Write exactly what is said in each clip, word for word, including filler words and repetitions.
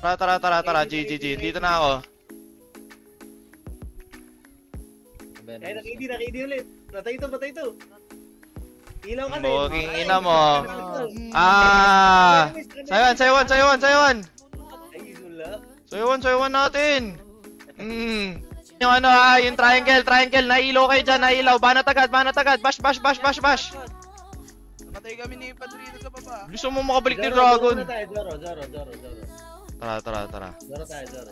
Tara, tara, tara, tara. G, G, G. Dito na ako. Kaya nakidi, nakidi ulit. Patay ito, patay ito. Ilaw ka din. Buking ina mo. Ah! Sayawan, sayawan, sayawan, sayawan. Ay, wala. Sayawan, sayawan natin. Hmm. Yung ano ah, yung triangle, triangle. Nailaw kayo dyan, nailaw. Banat agad, banat agad. Bash, bash, bash, bash, bash. Namatay kami ni Padrino sa baba. Gusto mo makabalik ni Zoro, Dragon. Zoro tayo, Zoro, Zoro, Zoro, Zoro. Tara, tara, tara. Zoro tayo, Zoro.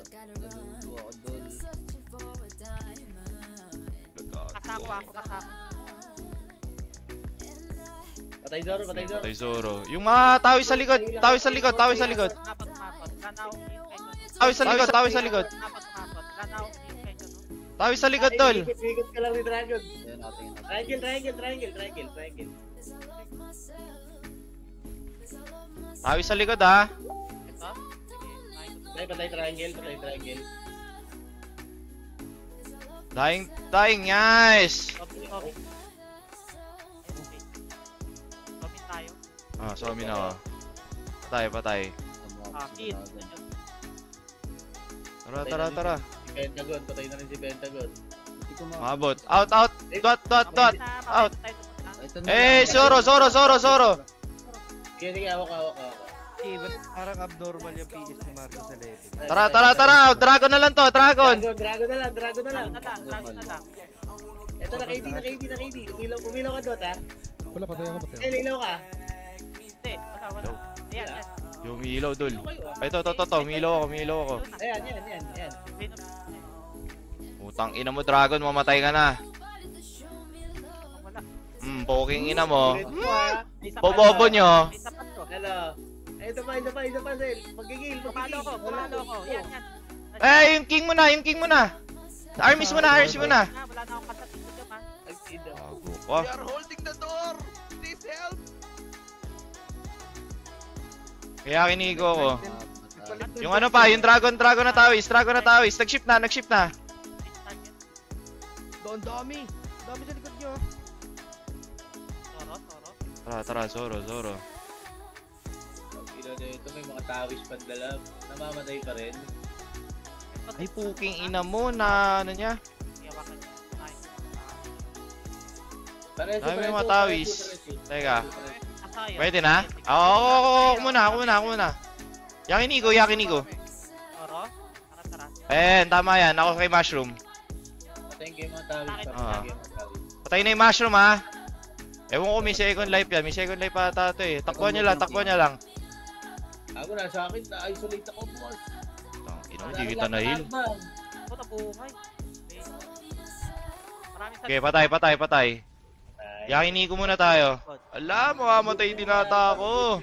Kasako ako, kasako. Patay Zoro, patay Zoro. Patay Zoro. Yung mga tawis sa likod, tawis sa likod, tawis sa likod. Mapat, mapat. Ganaw yung kayo. Tawis sa likod, tawis sa likod. Mapat, mapat. Ganaw yung kayo. Tawis sa likod, tol. Ay, ikot ka lang ni Dragon. Triangle, triangle, triangle, triangle, triangle. Tawis sa likod, ha. Ito? Sige. Patay, patay, triangle, patay, triangle. Dying, dying, guys. Copy, copy. Copy tayo. Ah, so amin ako. Patay, patay. Ah, hit. Tara, tara, tara. Si Pentagon, patay na rin si Pentagon. Mabot. Out, out. Dot, dot, dot. Out. Out. Eh, Zoro, Zoro, Zoro, Zoro. Sige, sige, awak, awak, awak. Parang abnormal yung P S ni Marco sa level. Tara, tara, tara. Dragon na lang to, Dragon. Dragon, Dragon na lang, Dragon na lang. Na lang, dragon na lang. Ito na, K D, na K D, na K D. Umilaw, umilaw ka dot, ha? Wala, patay ako, patay Eh, ilaw ka. Hindi, wala, wala. Ayan, ayan. Yung ilaw, dul. Ay, to, to, to, to. Umilaw ako, umilaw ako. Ayan, yan, yan, yan. Utang ina mo, Dragon. Mamatay ka na. Wala. Hmm, poking ina mo. Ito ha. Bobobo nyo. May sapat ko. Hello. Eh, ito pa, ito pa, ito pa, Sel. Magigil, Pumalo magigil. ko, pumalo ko. Yan, yan. Eh, yung king mo na, yung king mo na. Armies mo na, armies mo na. Ah, wala na akong kasat dito, man. Ay, ina. Bago We ka. are holding the door. Please help. Kaya kinigo ko. Yung ano pa, yung dragon, dragon na tawis, dragon na tawis. Nag-ship na, nag-ship na. Doon, dami! Dami sa likod nyo! Toro, toro. Tara, tara, Zoro, Zoro. Ilo na ito, may mga tawis pandala. Namamatay pa rin. Ay, puking ina mo na, ano niya. Iyawakan niya. Ay. Pareso, Dami pareso, mga tawis. pareso, pareso. Teka. Asaya. Pwede na? Oo, oo, oo, ako muna, ako muna, ako muna. Yakinigo, yakinigo. Toro. Tara, tara. Eh, tama yan, ako kay Mushroom. Patayin kayo mga tawis. Ah. Patayin kayo mga tawis. Patay na yung Mushroom, ha. Ewan ko, may second life yan. May second life pa ata ito eh. Takbuhan nyo lang, takbuhan nyo lang. Ako na, sa akin, na-isolate ako, boss. Ino, hindi kita na-heal. Ako na buhay. Maraming Okay, patay, patay, patay. Yakinigo muna tayo. Ala, mamamatay din ata ako.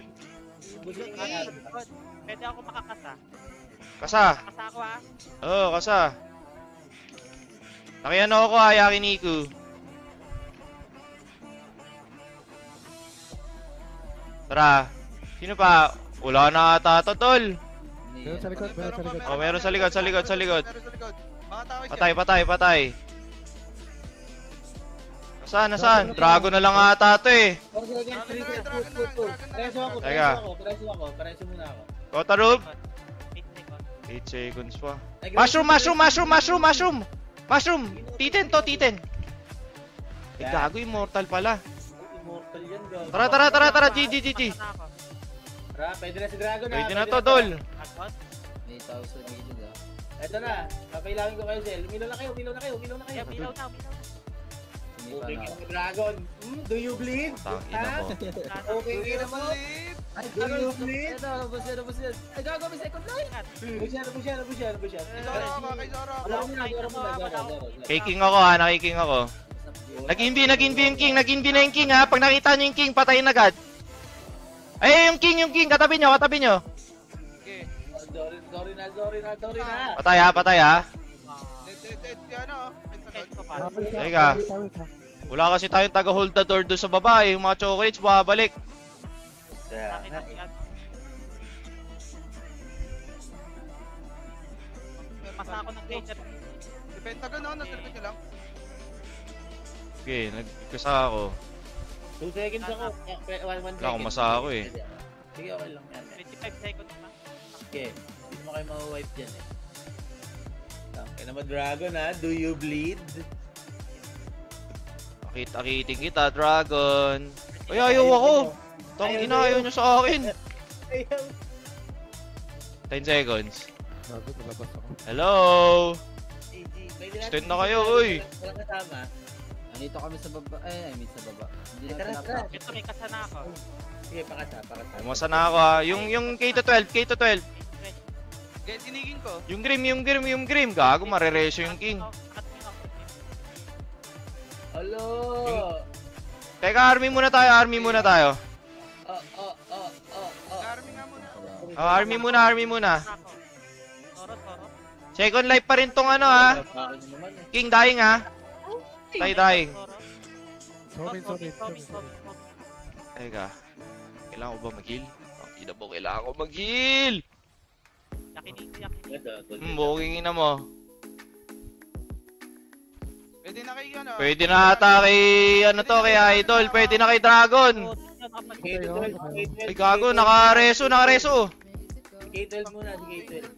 Pwede ako makakasa. Kasa. Kasa ako, ha? Oo, oh, kasa. Nakiano ako ha, yakinigo. Tara. Sino pa? Wala na ata ito, tol. Meron sa likod, meron sa likod. Oh, meron sa likod, sa likod, sa likod. Meron sa likod. Mga tawis Patay, patay, patay. Nasaan, nasaan? Dragon na lang ata ito eh. Pareso ako, Teka. pareso ako, pareso ako, pareso muna ako. Kota Rube. eight seconds. eight seconds pa. Ay, Mushroom, mushroom, mushroom, mushroom, mushroom. Mushroom. Titen to, titen. Eh, gago, immortal pala. Immortal yan, gago. Tara, tara, tara, tara. G, G, G, G. Kasa ako. Tara, pwede na si Dragon ha. Pwede na to, tol. Agot. May thousand agent ah. Eto na, kapailangin ko kayo, Sel. Umilaw na kayo, umilaw na kayo, umilaw na kayo. Yeah, bilaw na, bilaw na. Okay, King Dragon. Hmm, do you bleed? Tang ina mo. Okay, King mo. Ay, Do you bleed? ito, labas yan, labas yan. Ay, gago, may second life! Push yan, push yan, push yan, push yan. Zoro ako, kay Zoro ako. Wala mo na, wala mo na, Zoro, Zoro. Kiking ako ha, nakiking ako. Nag-invi, nag-invi yung king, nag-invi na yung king ha. Pag nakita nyo yung king, patayin agad. Ay, yung king, yung king, katabi nyo, katabi nyo. Okay. Sorry, sorry na, sorry na, sorry na. Patay ha, patay ha. Dead, dead, dead. Si ano? Head ko pa. Teka. Wala kasi tayong taga-hold the door doon sa baba eh. Yung mga chocolates, babalik. Kaya, Nakita ko yan. Masa ako ng laser. Si Pentagon ako, nasa likod nyo lang. Okay, nagkasa ako. two seconds ako. Eh, one, one Wala akong second. masa ako eh. Sige, okay lang yan. twenty-five seconds pa. Okay. mo kayo ma-wipe dyan eh. Tangke naman Dragon ha, do you bleed? Akit-akitin kita, Dragon. Ay, ayaw ako. Tang ina, ayaw nyo sa akin. Ayaw. ten seconds. Bago, nalabas ako. Hello? G G. Pwede natin- Stand na kayo, uy. Walang kasama. Andito kami sa baba. Eh, I mean sa baba. Hindi Eh, na tara, pinapa. tara. Ito, may kasana ako. Sige, pakasa, pakasa. Umasa na ako ha. Yung, yung K to twelve, K to twelve. Guys, sinigin ko. Yung Grim, yung Grim, yung Grim. Gago, marereso yung King. Hello! Teka, army muna tayo, army muna tayo. Oh, oh, oh, oh, oh. Army nga muna. Oh, army muna, army muna. Toro, toro. Second life pa rin tong ano ha. Bakit naman eh. King dying ha. Tay dying. Sorry, sorry, sorry. Teka. Kailangan ko ba mag-heal? Ang ina mo, kailangan ko mag-heal! Yakinito, yakinito. Ito, ito, Hmm, ito. booking na mo. Pwede na kayo ano. Pwede na ata kay, ano to, kay Idol. Pwede na kay Dragon. K twelve, K twelve. Ay gago, naka-reso, naka-reso. K twelve muna, si K twelve.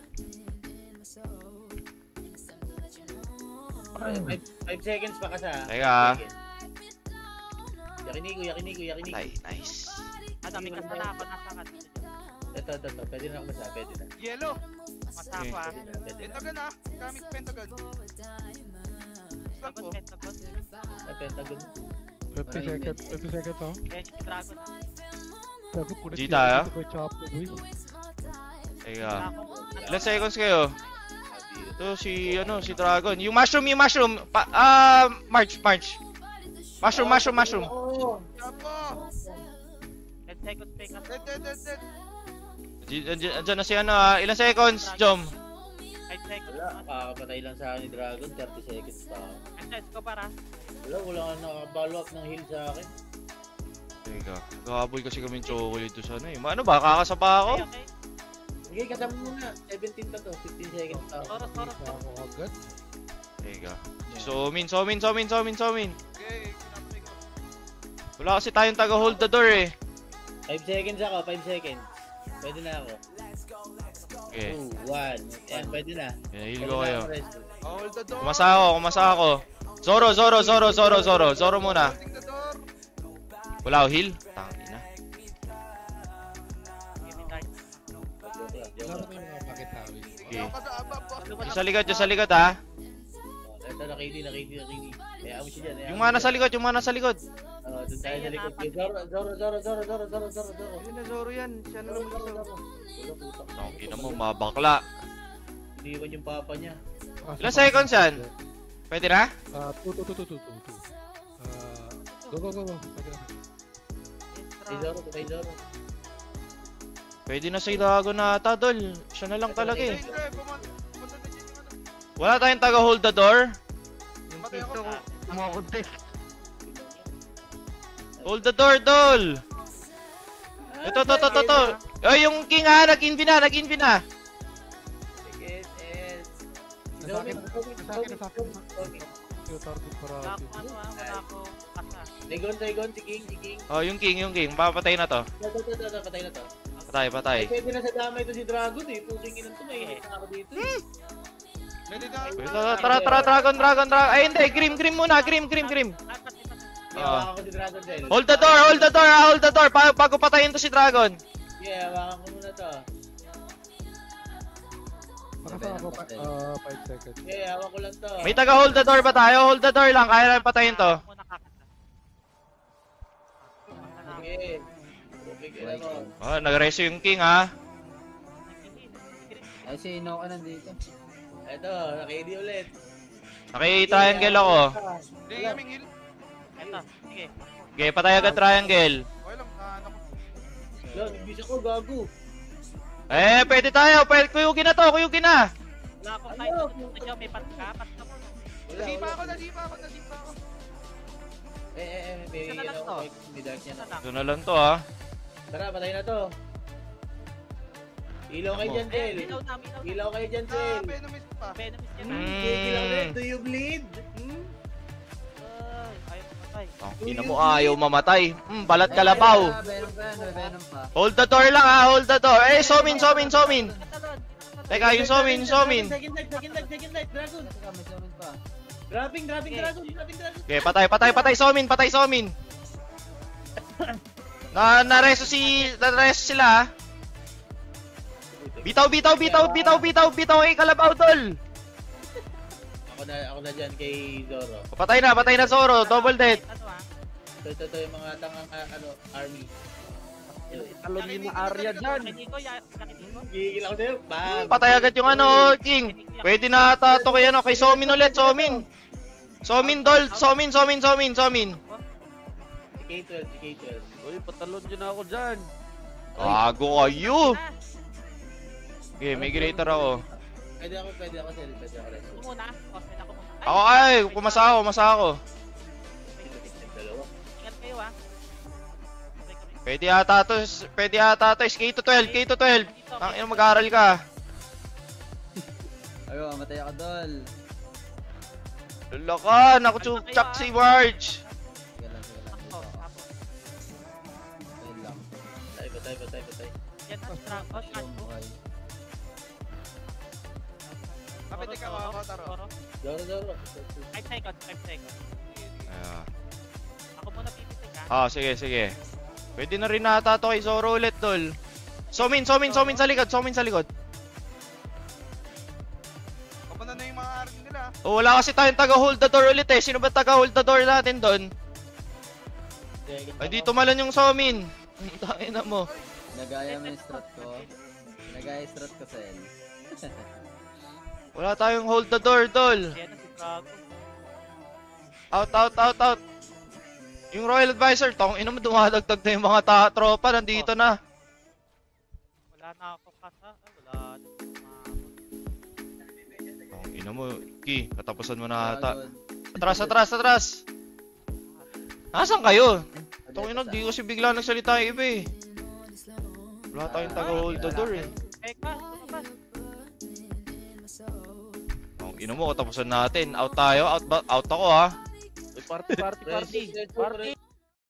five seconds pa kasi ha. Teka. Yakinigo, yakinigo, yakinigo. Ay, nice. Ano, may kasana ako. Nasa ka. Ito, ito, ito. Pwede na ako masa, pwede na. Yellow. Masa ako ah. Pwede na, pwede na. Pentagon ah. Gamit Pentagon. Stop Pentagon, ko. pentagon. Sa Pentagon. twenty seconds, twenty seconds oh. Kaya si Dragon. Sabi ko Di tayo? ko chop boy. Teka. Ako. Ilan seconds kayo? Ito si, ano, si Dragon. Yung mushroom, yung mushroom. Pa, ah, March, March. Mushroom, mushroom, mushroom. Oo. Chapo. ten seconds pa yung kasana. Dead, dead, dead, dead. Andiyan andiyan na si ano ah. Ilan seconds, Jom? five seconds. Wala, kakapatay lang sa akin ni Dragon. thirty seconds pa. ako. Andiyan, ko para. Wala, wala nga nakabalo up ng heal sa akin. Teka. Naghahabol kasi kami chocolate doon sa ano eh. Ano ba? Kakasapa ako? Okay, okay. Sige, kasama muna. seventeen pa to. fifteen seconds pa. ako. Toro, toro, toro. Ako agad. Teka. Somin, somin, somin, somin, somin. Okay, kinapatay ko. Wala kasi tayong taga-hold the door eh. five seconds ako, five seconds. Pwede na ako. Okay. two, one. Yan, pwede na. Pinahil Pwede ko na kayo. ako resto. Hold the door. Kumasa ako, kumasa ako. Zoro, Zoro, Zoro, Zoro, Zoro. Zoro muna. Holding the door. Wala ako heal. Tangina. Give me time. Joke lang, joke Lalo lang. ko yung mga pakit tawid. Okay. Ako sa aba po. Yung sa likod, yung sa likod ha. Oh, ito, nakidi, nakidi, nakidi. Kaya mo siya dyan. hayaan Yung mo mga siya. nasa likod, yung mga nasa likod. Oo, doon tayo sa likod. Eh, Zoro, Zoro, Zoro, Zoro, Zoro, Zoro, Zoro, Zoro. Yun na Zoro yan. Siya na Zoro, lang Zoro, isa. Zoro. Wala, putak. Tangina mo, mabakla. Iniwan yung papa niya. Ilan seconds yan? Pwede na? Ah, two, two, two, two, two, two, two. Ah, go, go, go, go. Pwede na. Kay Zoro, kay Zoro. Pwede na sa Dragon na ata, Dol. Siya na lang talaga eh. Hindi, pumunta. Pumunta na dyan yung ano. Wala tayong taga-hold the door. Patay ako. Hold the door, Dol. Ito, to, to, to, to. Ay, yung king ha, nag-invi na, nag-invi na. Sige, yes. Nasa akin, nasa akin, nasa akin. Zombie. Yung target para. Wala ako, ano ah, wala ako kasa. Saigon, Saigon, si King, si King. Oh, yung king, yung king. Papatay na to. Ito, ito, ito, ito, patay na to. Patay, patay. Ay, pwede na sa damay ito si Dragon eh. Puting inan to, may hit na ako dito eh. Pwede na. Wait, tara, tara, tara, dragon, dragon, dragon. Ay, hindi. Grim, grim muna. Grim, grim, grim. Ah, pati, pati. May hawakan ko si Dragon Cell. Hold the door, hold the door, ah, hold the door. Pa bago patayin to si Dragon. Yeah, hawakan ko muna to. Pakasa ako, pa- ah, five seconds. Yeah, hawak ko lang to. May taga-hold the door ba tayo? Hold the door lang. Kaya lang patayin to. Ako muna kakasa. Okay. Okay, kailan mo. Oh, nag-reso yung king, ha? Ay, si Ino ka nandito. Ito, naka-A D ulit. Naki-triangle ako. Hindi, kaming heal. Eto, sige. Okay, patay agad triangle. Okay lang. Ah, naku. Yan, bisa ko, gago. Eh, pwede tayo. Pwede, kuyugin na to, kuyugin na. Wala akong time. Ito dyan, may patka. Patka mo. Wala, Nasipa wala. ako, nasipa ako, nasipa ako. Eh, eh, eh, may Isa na lang ano to. ko, may dark niya Isa na. lang. Ito na lang to, ha? Tara, patay na to. Ilaw kayo dyan, Eh, Cel. minaw na, minaw na. Ilaw kayo dyan, Ah, Cel. Venomous pa. Venomous yan Mm. na. Gigi lang rin, do you bleed? Hmm? Ay, ayaw mamatay. Tangina mo, ayaw mamatay. Hmm, balat kalabaw. Venom pa yan, may Venom pa. Hold the door lang, ha? Hold the door. Eh, somin, somin, somin. Katalon. Teka, yung Somin, yung Somin. Second light, second light, second light, Dragon. Teka, may summon pa. Dropping, dropping, Okay. Dragon, dropping, Dragon. Okay, patay, patay, patay, Somin, patay, Somin. Na, nareso si, nareso sila ha. Bitaw, bitaw, bitaw, bitaw, bitaw, bitaw kay Kalabaw, tol. Ako na, ako na dyan kay Zoro. Patay na, patay na Zoro, double dead. Ano ah? Ito, ito, ito yung mga tangang, ah, ano, army. Talon yung mga area dyan. Nakitiko, ya- nakitiko. Gigil ako sa'yo, bam! Patay agad yung ano, King. Pwede na ata to kay ano, kay Somin ulit, Somin. Somin, dol, Somin, Somin, Somin, Somin. Si K twelve, si K twelve. Uy, patalon nyo na ako dyan. Gago kayo. Okay, may greater ako. Pwede ako, pwede ako, sir. Pwede ako, rin. Ako muna. Cosmet ako muna. Ako ay, pumasa ako, umasa ako. Dalawa. Ingat kayo ah. Sabay kami. Pwede ata to, pwede ata to, K to twelve, K to twelve. Ang ina mag-aaral ka. Ayo, matay ako, Dol. Lala ka, naku chuk si Marge. Sige lang, sige lang. Ako, Dito ako. ako. Ayun lang. Patay, patay, patay, patay. Yan ang strap. Oh, strap ko. Okay. Kapit ka mga Taro. Zoro, Zoro. five seconds, five seconds. Ah, Ako muna pipitik ha. ah, sige, sige. Pwede na rin ata to kay Zoro ulit, tol. Somin, Somin, Somin sa likod, Somin sa likod. Papunta na yung mga army nila. Oh, wala kasi tayong taga-hold the door ulit eh. Sino ba taga-hold the door natin doon? Ay, dito malan yung Somin. Tayo na mo. Nagaya mo yung strat ko. Nagaya yung strat ko, Sel. Wala tayong hold the door, tol. Yan na si Drago. Out, out, out, out. Yung Royal Advisor, tong ina mo dumadagdag na yung mga ta- tropa, nandito na. Wala na ako kasa. Ay, wala na. Tong ina mo, Ki, katapusan mo na ata. Dragon. Atras, atras, atras. Nasaan kayo? Ano Tong ina, yun, di kasi bigla nagsalita yung iba eh. Wala tayong taga-hold the door eh. Teka, lumabas. Tong ina mo, katapusan natin. Out tayo, out, ba- out ako ha. Uy, party, party, party. Party.